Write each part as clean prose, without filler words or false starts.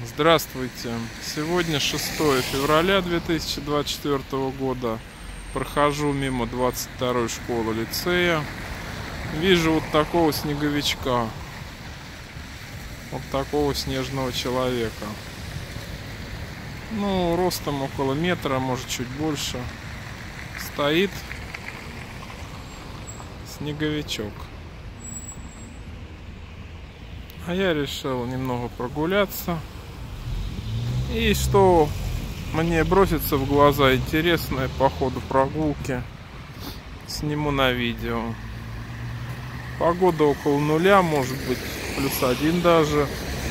Здравствуйте! Сегодня 6 февраля 2024 года. Прохожу мимо 22-й школы лицея. Вижу вот такого снеговичка. Вот такого снежного человека. Ну, ростом около метра, может чуть больше. Стоит снеговичок. А я решил немного прогуляться. И что мне бросится в глаза интересное по ходу прогулки, сниму на видео. Погода около нуля, может быть +1 даже.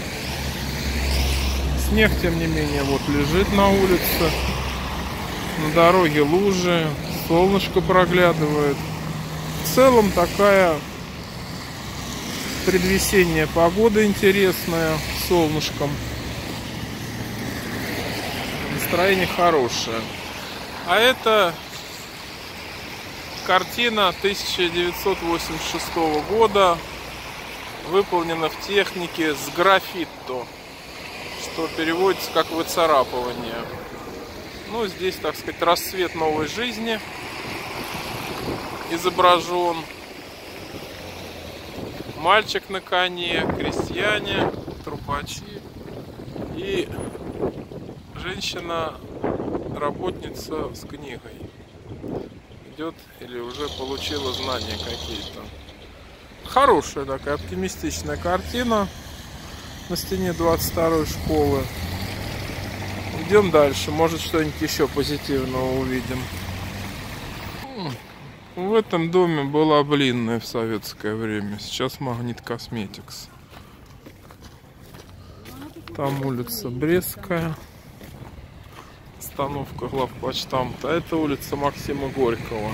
Снег, тем не менее, вот лежит на улице. На дороге лужи, солнышко проглядывает. В целом такая предвесенняя погода интересная, с солнышком. Настроение хорошее. А это картина 1986 года, выполнена в технике сграффито, что переводится как выцарапывание. Ну, здесь, так сказать, расцвет новой жизни изображен. Мальчик на коне, крестьяне, трубачи и женщина-работница с книгой. Идет или уже получила знания какие-то. Хорошая такая оптимистичная картина на стене 22-й школы. Идем дальше, может что-нибудь еще позитивного увидим. В этом доме была блинная в советское время, сейчас Магнит Косметикс. Там улица Брестская, остановка главпочтамта. Это улица Максима Горького.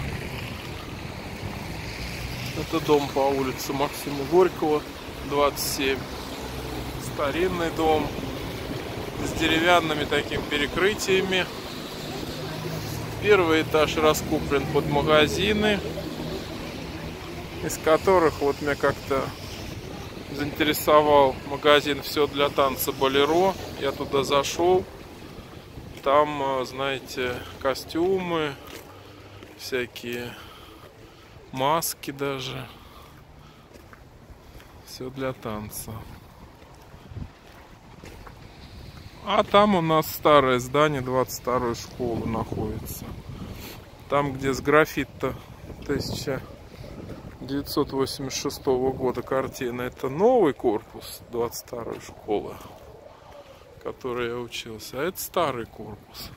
Это дом по улице Максима Горького, 27. Старинный дом с деревянными такими перекрытиями. Первый этаж раскуплен под магазины, из которых вот меня как-то заинтересовал магазин «Все для танца Болеро». Я туда зашел. Там, знаете, костюмы, всякие маски даже. Все для танца. А там у нас старое здание 22-й школы находится. Там, где сграффито 1986 года картина. Это новый корпус 22-й школы, в которой я учился. А это старый корпус.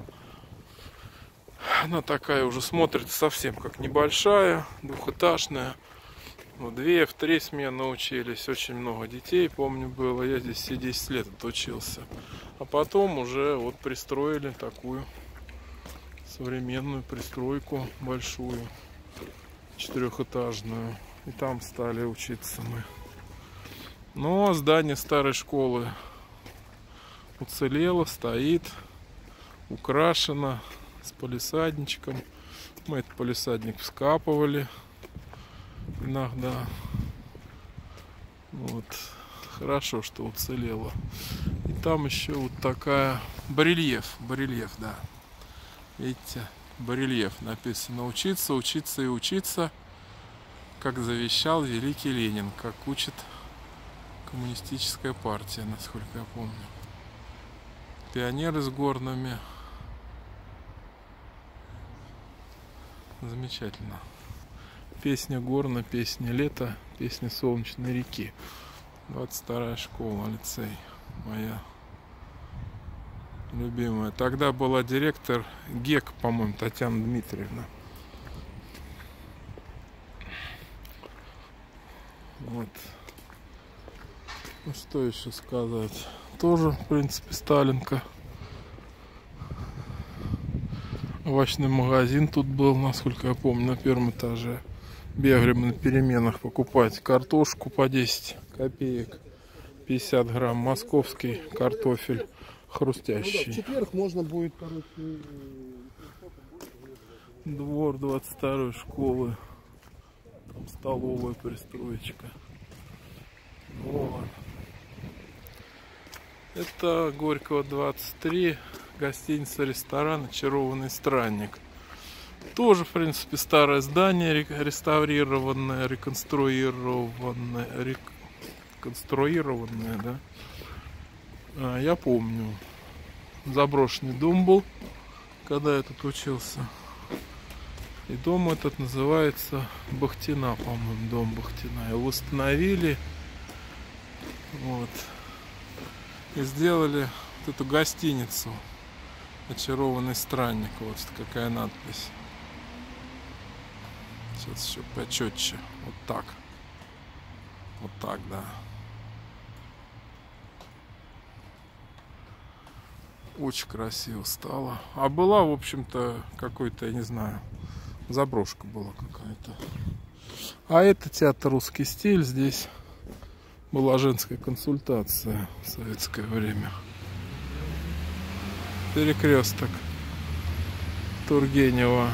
Она такая уже смотрится совсем как небольшая, двухэтажная. В 2, в 3 смены учились. Очень много детей, помню, было. Я здесь все 10 лет отучился. А потом уже вот пристроили такую современную пристройку большую, 4-этажную. И там стали учиться мы. Но здание старой школы уцелело, стоит, украшено, с палисадничком. Мы этот палисадник вскапывали иногда. Вот. Хорошо, что уцелело. И там еще вот такая барельеф, да. Видите, барельеф написано: учиться, учиться и учиться, как завещал великий Ленин, как учит коммунистическая партия, насколько я помню. Пионеры с горными. Замечательно. Песня горна, песня лета, песня солнечной реки. 22-я школа, лицей, моя любимая. Тогда была директор ГЕК, по-моему, Татьяна Дмитриевна. Вот. Ну что еще сказать? Тоже, в принципе, Сталинка. Овощной магазин тут был, насколько я помню, на 1-м этаже. Бегали мы на переменах покупать картошку по 10 копеек, 50 грамм, московский картофель хрустящий. Ну да, в четверг можно будет, короче... Двор 22-й школы. Там столовая пристроечка. Вот. Это Горького 23, гостиница-ресторан «Очарованный странник». Тоже, в принципе, старое здание, реставрированное, реконструированное, да? Я помню, заброшенный дом был, когда я тут учился. И дом этот называется Бахтина, по-моему, дом Бахтина. Его восстановили, вот, и сделали вот эту гостиницу «Очарованный странник». Вот какая надпись. Сейчас еще почетче. Вот так. Вот так, да. Очень красиво стало. А была, в общем-то, какой-то, я не знаю, заброшка была какая-то. А это театр «Русский стиль». Здесь была женская консультация в советское время. Перекресток Тургенева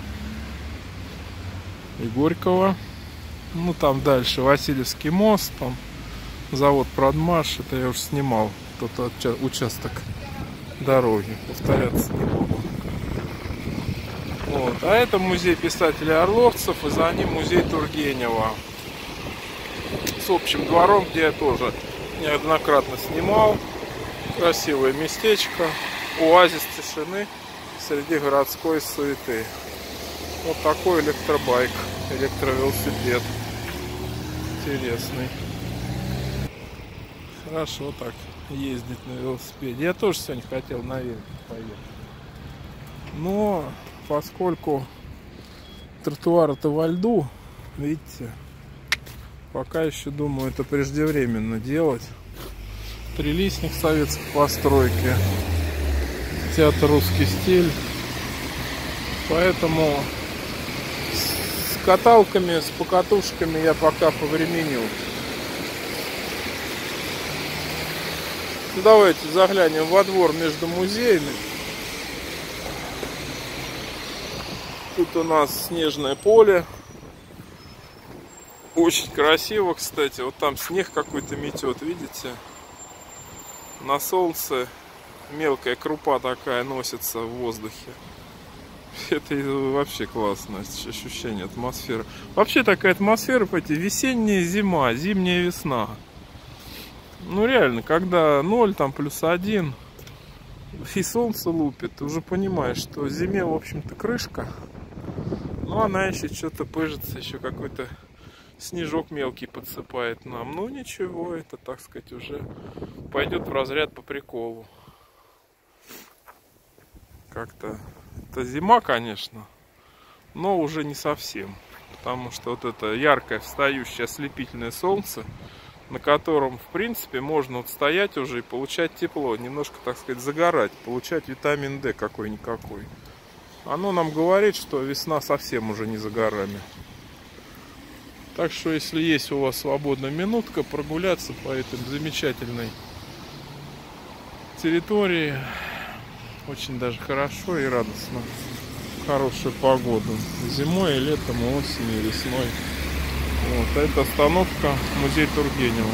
и Горького. Ну, там дальше Васильевский мост, там завод «Продмаш». Это я уже снимал, тот участок дороги. Повторяться не буду. Вот. А это музей писателя Орловцев, и за ним музей Тургенева. С общим двором, где я тоже неоднократно снимал. Красивое местечко. Оазис тишины среди городской суеты. Вот такой электробайк, электровелосипед. Интересный. Хорошо так ездить на велосипеде. Я тоже сегодня хотел на велике поехать. Но поскольку тротуар-то во льду, видите, пока еще думаю, это преждевременно делать. Трилистник советской постройки. Театр «Русский стиль». Поэтому с каталками, с покатушками я пока повременю. Давайте заглянем во двор между музеями. Тут у нас снежное поле. Очень красиво, кстати. Вот там снег какой-то метет, видите? На солнце мелкая крупа такая носится в воздухе. Это вообще классное ощущение, атмосфера. Вообще такая атмосфера, понимаете, весенняя зима, зимняя весна. Ну реально, когда 0, там +1, и солнце лупит, ты уже понимаешь, что зиме, в общем-то, крышка. Но она еще что-то пыжится, еще какой-то снежок мелкий подсыпает нам. Ну ничего, это, так сказать, уже пойдет в разряд по приколу. Как-то это зима, конечно, но уже не совсем. Потому что вот это яркое, встающее, ослепительное солнце, на котором, в принципе, можно вот стоять уже и получать тепло, немножко, так сказать, загорать, получать витамин D какой-никакой. Оно нам говорит, что весна совсем уже не за горами. Так что, если есть у вас свободная минутка, прогуляться по этой замечательной территории, очень даже хорошо и радостно. Хорошую погоду. Зимой, и летом, и осенью, и весной. Вот, это остановка музей Тургенева.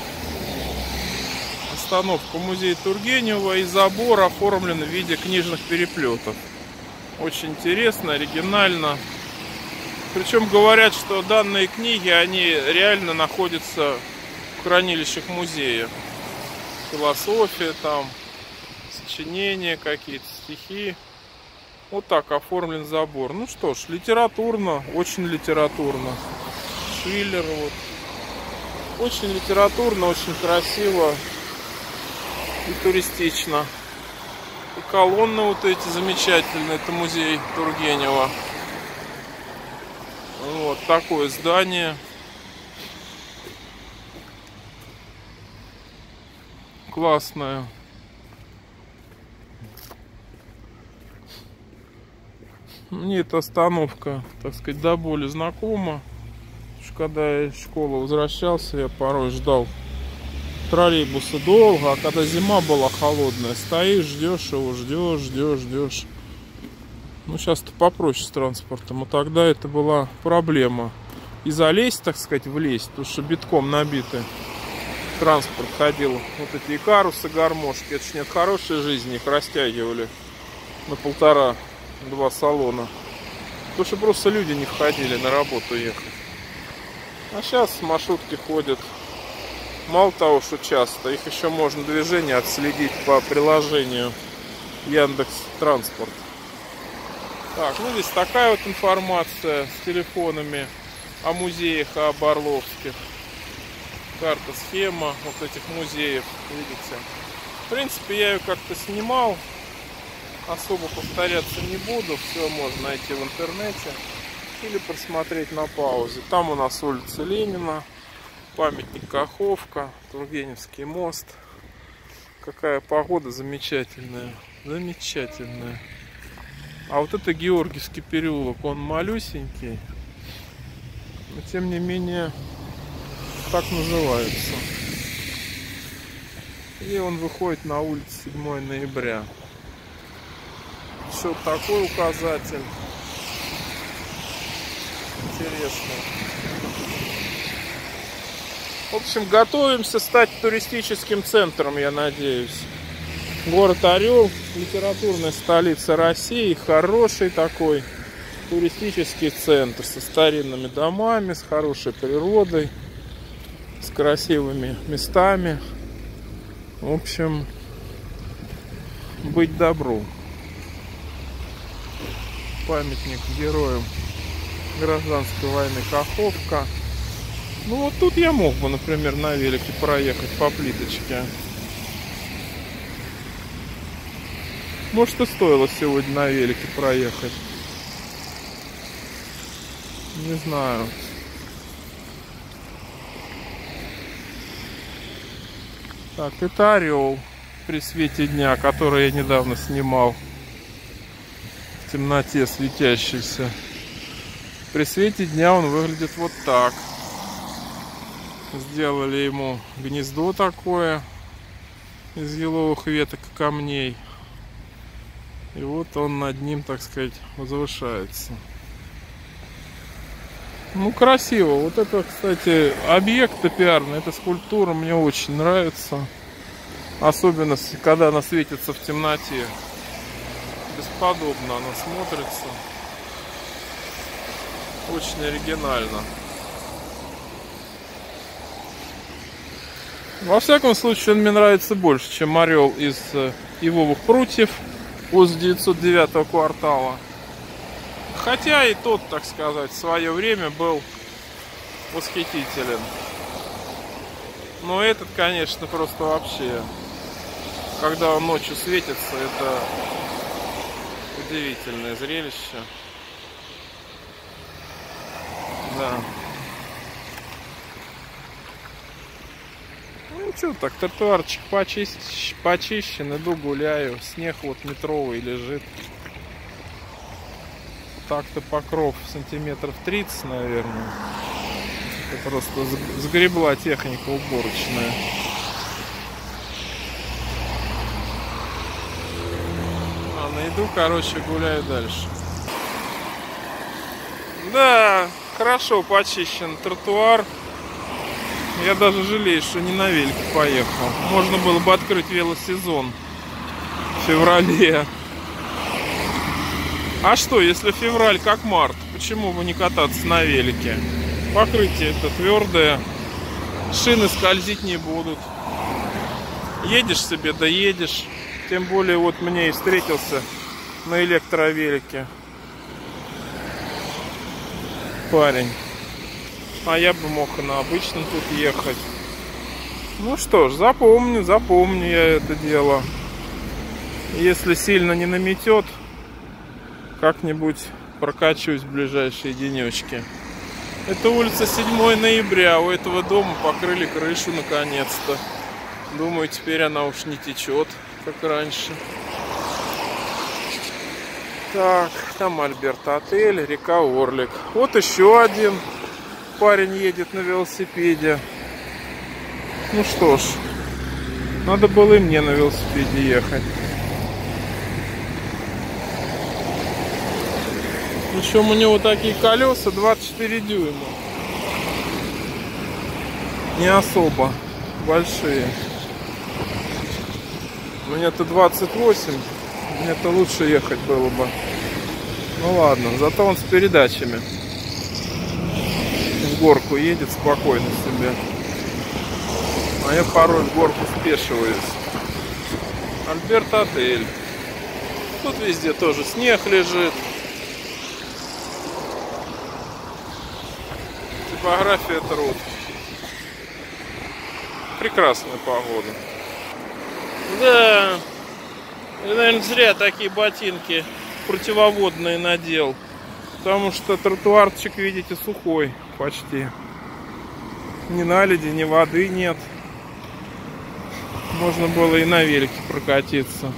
Остановка музей Тургенева, и забор оформлен в виде книжных переплетов. Очень интересно, оригинально. Причем говорят, что данные книги, они реально находятся в хранилищах музея. Философия там, сочинения какие-то, стихи. Вот так оформлен забор. Ну что ж, литературно, очень литературно. Шиллер вот. Очень литературно, очень красиво и туристично. И колонны вот эти замечательные, это музей Тургенева. Вот такое здание. Классное. Мне эта остановка, так сказать, до боли знакома. Когда я из школы возвращался, я порой ждал троллейбуса долго, а когда зима была холодная, стоишь, ждешь его, ждешь. Ну, сейчас-то попроще с транспортом, а тогда это была проблема. И залезть, так сказать, влезть, потому что битком набиты транспорт ходил. Вот эти икарусы, гармошки. Это ж не от хорошей жизни, их растягивали на 1,5-2 салона. Потому что просто люди не входили на работу ехать. А сейчас маршрутки ходят. Мало того, что часто, их еще можно движение отследить по приложению Яндекс.Транспорт. Так, ну здесь такая вот информация с телефонами о музеях, об Орловских. Карта, схема вот этих музеев, видите. В принципе, я ее как-то снимал. Особо повторяться не буду. Все можно найти в интернете. Или просмотреть на паузе. Там у нас улица Ленина. Памятник Каховка. Тургеневский мост. Какая погода замечательная. Замечательная. А вот это Георгиевский переулок. Он малюсенький. Но тем не менее так называется. И он выходит на улицу 7 ноября. Еще такой указатель. Интересно. В общем, готовимся стать туристическим центром, я надеюсь. Город Орел, литературная столица России, хороший такой туристический центр со старинными домами, с хорошей природой, с красивыми местами. В общем, быть добру. Памятник героям гражданской войны Каховка. Ну вот тут я мог бы, например, на велике проехать по плиточке. Может, и стоило сегодня на велике проехать. Не знаю. Так, это Орел при свете дня, который я недавно снимал. В темноте светящийся. При свете дня он выглядит вот так. Сделали ему гнездо такое из еловых веток и камней. И вот он над ним, так сказать, возвышается. Ну, красиво. Вот это, кстати, объект пиарный. Эта скульптура мне очень нравится. Особенно, когда она светится в темноте. Бесподобно она смотрится. Очень оригинально. Во всяком случае, он мне нравится больше, чем орел из ивовых прутьев возле 909 квартала. Хотя и тот, так сказать, в свое время был восхитителен. Но этот, конечно, просто вообще, когда он ночью светится, это удивительное зрелище. Да. Ну что, так тротуарчик почищен, иду гуляю. Снег вот метровый лежит. Так-то покров сантиметров 30, наверное. Это просто сгребла техника уборочная. Ладно, иду, короче, гуляю дальше. Да, хорошо почищен тротуар. Я даже жалею, что не на велике поехал. Можно было бы открыть велосезон в феврале. А что, если февраль как март? Почему бы не кататься на велике? Покрытие это твердое. Шины скользить не будут. Едешь себе, да едешь. Тем более вот мне и встретился на электровелике парень. А я бы мог и на обычном тут ехать. Ну что ж, запомню я это дело. Если сильно не наметет, как-нибудь прокачусь в ближайшие денечки. Это улица 7 ноября. У этого дома покрыли крышу наконец-то. Думаю, теперь она уж не течет, как раньше. Так, там Альберт-отель, река Орлик. Вот еще один парень едет на велосипеде. Ну что ж, надо было и мне на велосипеде ехать. Причем у него такие колеса 24 дюйма. Не особо большие. У меня-то 28, мне-то лучше ехать было бы. Ну ладно, зато он с передачами. В горку едет спокойно себе. А я порой в горку спешиваюсь. Альберт-отель. Тут везде тоже снег лежит. Типография труд. Прекрасная погода. Да. Я, наверное, зря такие ботинки противоводные надел. Потому что тротуарчик, видите, сухой почти. Ни наледи, ни воды нет. Можно было и на велике прокатиться.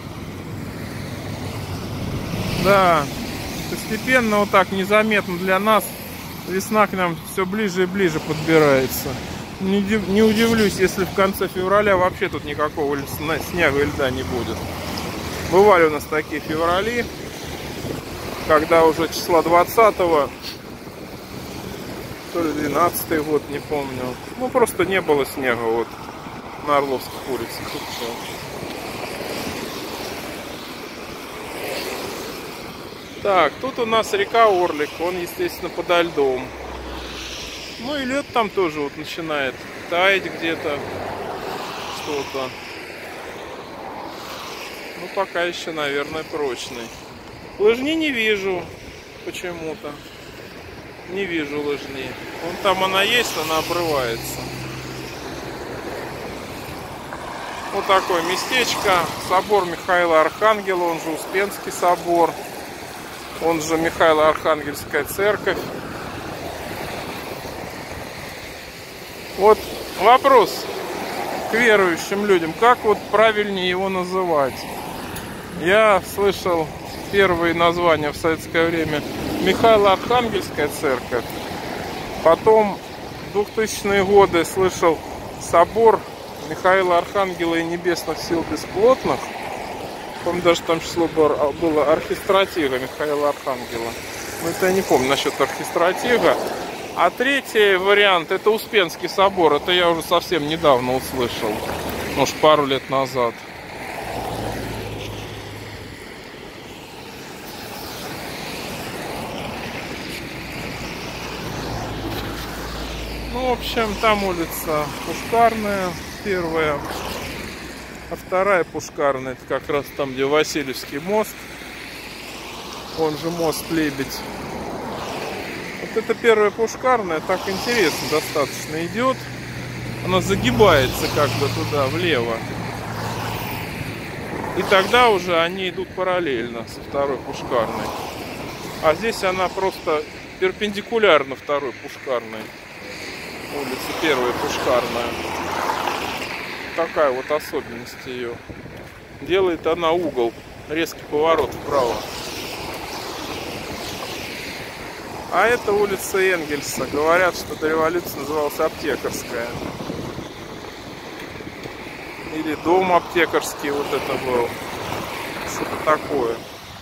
Да, постепенно, вот так незаметно для нас, весна к нам все ближе и ближе подбирается. Не удивлюсь, если в конце февраля вообще тут никакого снега и льда не будет. Бывали у нас такие феврали, когда уже числа 20-го, то ли 12-й год, не помню. Ну, просто не было снега вот на Орловских улицах. Так, тут у нас река Орлик, он, естественно, подо льдом. Ну и лед там тоже вот начинает таять где-то что-то. Ну, пока еще, наверное, прочный. Лыжни не вижу почему-то. Не вижу лыжни. Вон там она есть, она обрывается. Вот такое местечко. Собор Михаила Архангела, он же Успенский собор. Он же Михаило-Архангельская церковь. Вот вопрос к верующим людям. Как вот правильнее его называть? Я слышал первые названия в советское время Михаило-Архангельская церковь. Потом в 2000-е годы слышал собор Михаила Архангела и Небесных сил бесплотных. Помню, даже там число было архистратига Михаила Архангела. Но это я не помню насчет архистратига. А третий вариант — это Успенский собор. Это я уже совсем недавно услышал. Может, пару лет назад. Ну, в общем, там улица Пушкарная, первая. А вторая Пушкарная, это как раз там, где Васильевский мост. Он же мост Лебедь. Вот это первая Пушкарная, так интересно достаточно идет. Она загибается как бы туда, влево. И тогда уже они идут параллельно со второй Пушкарной. А здесь она просто перпендикулярна второй Пушкарной. Улица первая Пушкарная. Такая вот особенность ее. Делает она угол, резкий поворот вправо. А это улица Энгельса. Говорят, что до революции называлась Аптекарская. Или дом аптекарский вот это был. Что-то такое.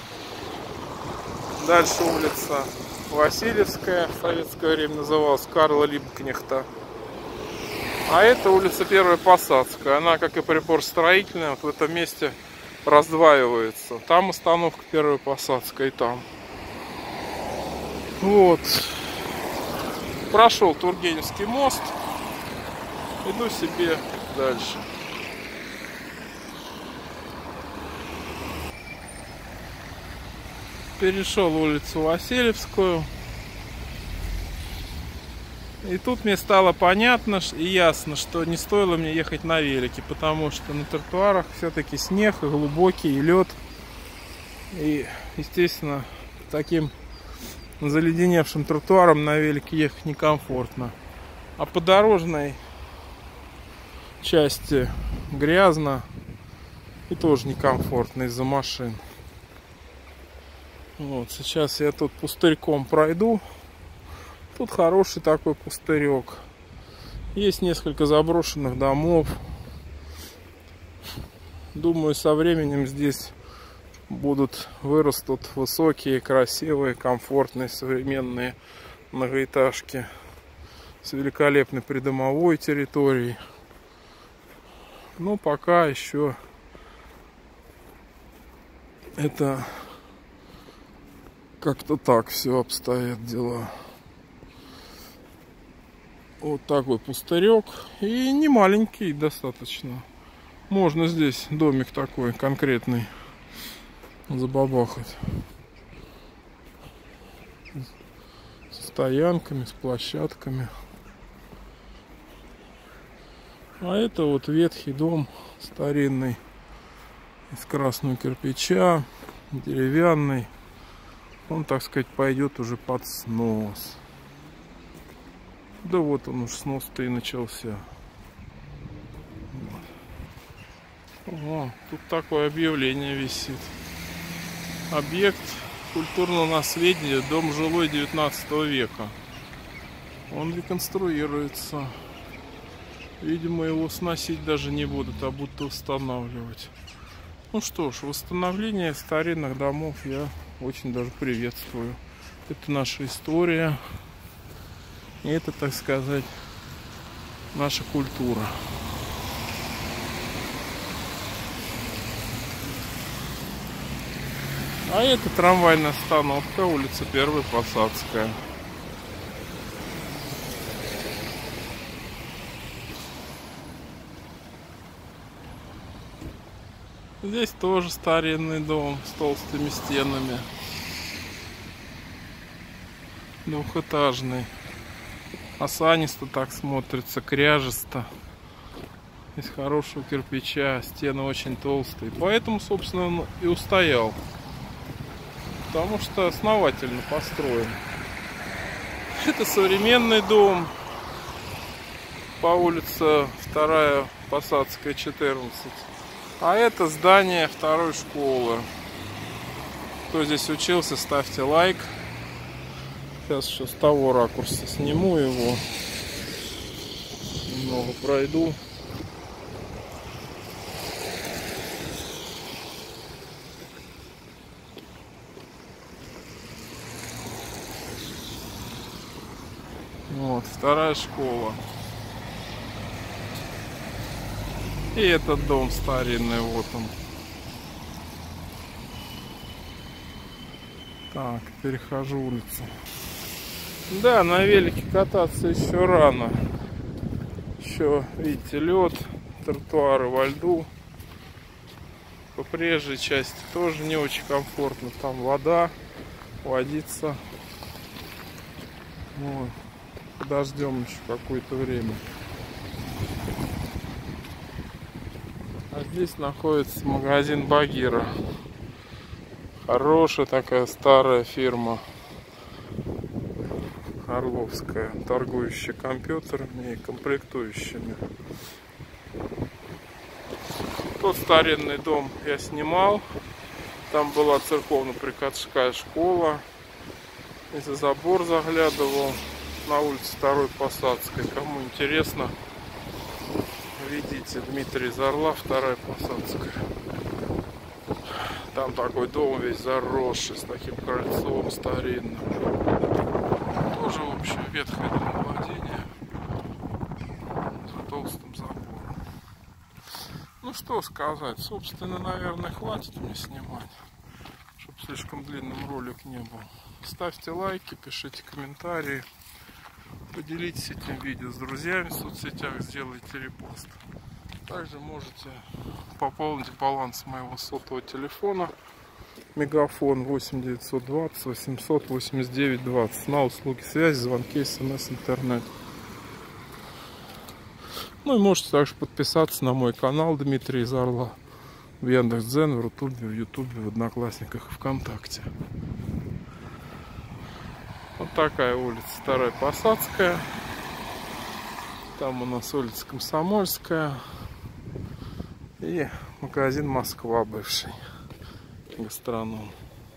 Дальше улица Васильевская. В советское время называлась Карла Либкнехта. А это улица Первая Посадская. Она, как и припорстроительная, вот в этом месте раздваивается. Там остановка Первая Посадская и там. Вот. Прошел Тургеневский мост. Иду себе дальше. Перешел улицу Васильевскую. И тут мне стало понятно и ясно, что не стоило мне ехать на велике, потому что на тротуарах все-таки снег, и глубокий, и лед. И, естественно, таким заледеневшим тротуаром на велике ехать некомфортно. А по дорожной части грязно и тоже некомфортно из-за машин. Вот, сейчас я тут пустырьком пройду. Тут хороший такой пустырек. Есть несколько заброшенных домов. Думаю, со временем здесь вырастут высокие, красивые, комфортные, современные многоэтажки с великолепной придомовой территорией. Но пока еще это как-то так все обстоят дела. Вот такой пустырек. И не маленький достаточно. Можно здесь домик такой конкретный забабахать. С стоянками, с площадками. А это вот ветхий дом старинный. Из красного кирпича. Деревянный. Он, так сказать, пойдет уже под снос. Да вот он уж снос-то и начался. О, тут такое объявление висит. Объект культурного наследия, дом жилой 19 века. Он реконструируется. Видимо, его сносить даже не будут, а будут устанавливать. Ну что ж, восстановление старинных домов я очень даже приветствую. Это наша история. И это, так сказать, наша культура. А это трамвайная остановка, улица 1 Посадская. Здесь тоже старинный дом с толстыми стенами. Двухэтажный. Осанисто так смотрится, кряжесто. Из хорошего кирпича, стены очень толстые. Поэтому, собственно, он и устоял. Потому что основательно построен. Это современный дом. По улице 2 Посадская, 14. А это здание 2-й школы. Кто здесь учился, ставьте лайк. Сейчас еще с того ракурса сниму его. Немного пройду. Вот, 2-я школа. И этот дом старинный, вот он. Так, перехожу улицу. Да, на велике кататься еще рано. Еще, видите, лед, тротуары во льду. По проезжей части тоже не очень комфортно. Там вода, водиться. Вот. Подождем еще какое-то время. А здесь находится магазин Багира. Хорошая такая старая фирма. Орловская, торгующая компьютерами и комплектующими. Тот старинный дом я снимал. Там была церковно-приходская школа. И за забор заглядывал. На улице 2 Посадской. Кому интересно, видите, Дмитрий из Орла, 2 Посадская. Там такой дом весь заросший, с таким крыльцом старинным. Тоже, в общем, ветхое домовладение за толстым забором. Ну что сказать, собственно, наверное, хватит мне снимать, чтобы слишком длинным ролик не был. Ставьте лайки, пишите комментарии. Поделитесь этим видео с друзьями в соцсетях, сделайте репост. Также можете пополнить баланс моего сотового телефона Мегафон 8920 800 89 20 на услуги связи, звонки, смс, интернет. Ну и можете также подписаться на мой канал Дмитрий из Орла в Яндекс.Дзен, в Рутубе, в Ютубе, в Одноклассниках и ВКонтакте. Вот такая улица 2 Посадская. Там у нас улица Комсомольская. И магазин Москва бывший. Гастроном.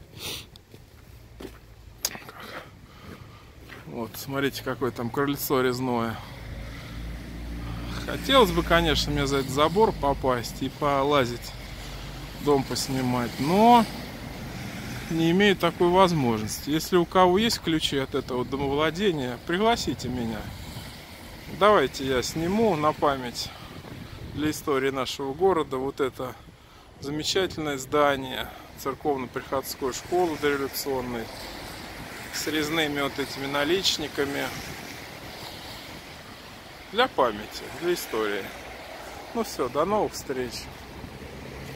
Вот, смотрите, какое там крыльцо резное. Хотелось бы, конечно, мне за этот забор попасть и полазить, дом поснимать, но не имею такой возможности. Если у кого есть ключи от этого домовладения, пригласите меня. Давайте я сниму на память для истории нашего города. Вот это замечательное здание церковно-приходской школы дореволюционной с резными вот этими наличниками. Для памяти, для истории. Ну все, до новых встреч.